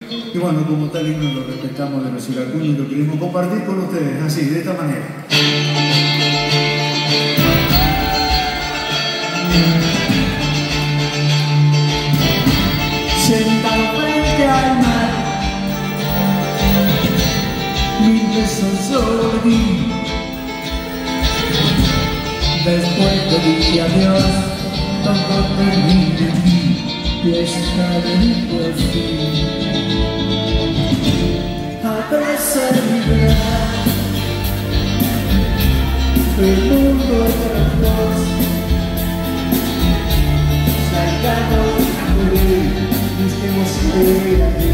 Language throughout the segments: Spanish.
Y bueno, como tal himno lo respetamos de Rosy Acuña y lo queremos compartir con ustedes, así, de esta manera. Sentado frente al mar, 1000 besos sobre ti. Después te dije adiós, todo termina aquí y está dentro de ti. Abrazar y ver el mundo de los dos. Salgamos a morir, busquemos ir aquí,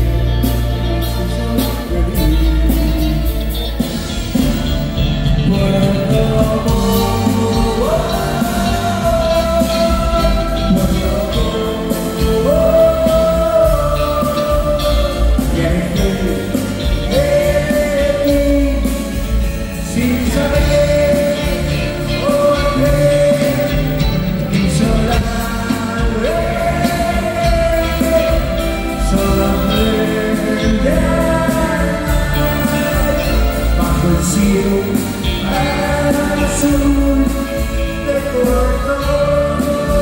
azul de cordón.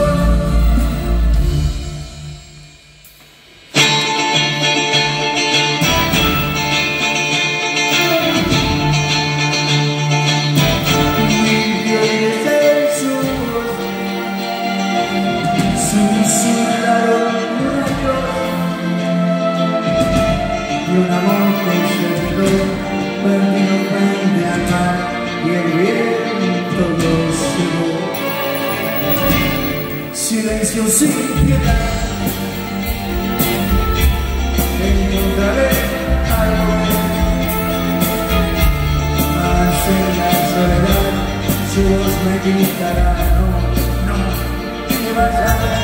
Mi violines en su voz susurraron un adiós y un amor que se quedó perdido frente al mar y el viento lo llevó. Silencio sin piedad, encontraré algo más en la soledad. Su voz me gritará, no, no te vayas.